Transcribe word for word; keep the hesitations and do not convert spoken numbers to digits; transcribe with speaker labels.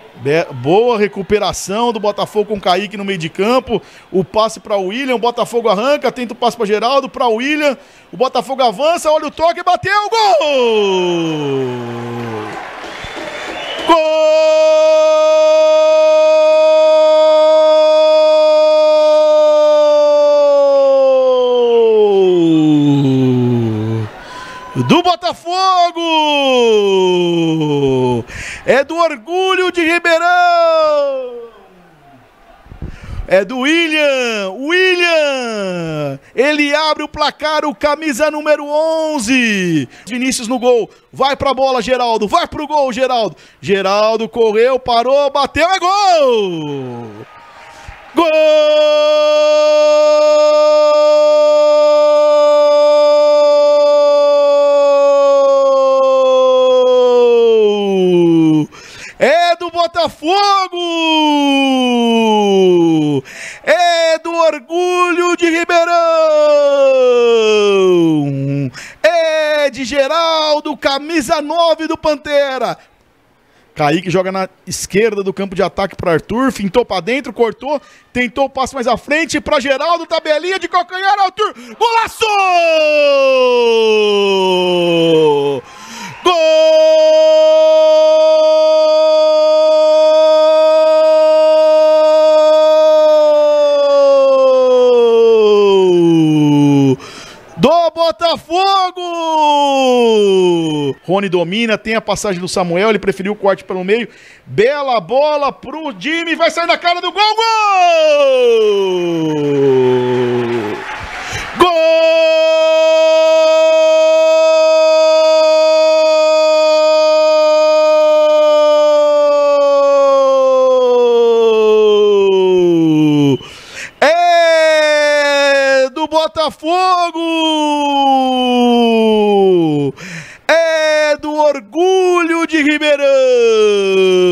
Speaker 1: Be boa recuperação do Botafogo com o Kaique no meio de campo. O passe para o William. O Botafogo arranca. Tenta o passe para Geraldo. Para o William. O Botafogo avança. Olha o toque. Bateu. Gol! Gol! Do Botafogo! É do Orgulho de Ribeirão! É do William! William! Ele abre o placar, o camisa número onze. Vinícius no gol. Vai pra bola, Geraldo. Vai pro gol, Geraldo. Geraldo correu, parou, bateu, é gol! Gol! É do Botafogo! É do Orgulho de Ribeirão! É de Geraldo, camisa nove do Pantera. Kaique joga na esquerda do campo de ataque para Arthur, fintou para dentro, cortou, tentou o passe mais à frente para Geraldo, tabelinha de calcanhar, Arthur, golaço! Gol! Do Botafogo! Rony domina, tem a passagem do Samuel, ele preferiu o corte pelo meio. Bela bola pro Jimmy, vai sair na cara do gol! Gol! Gol! É do Botafogo! É do Orgulho de Ribeirão!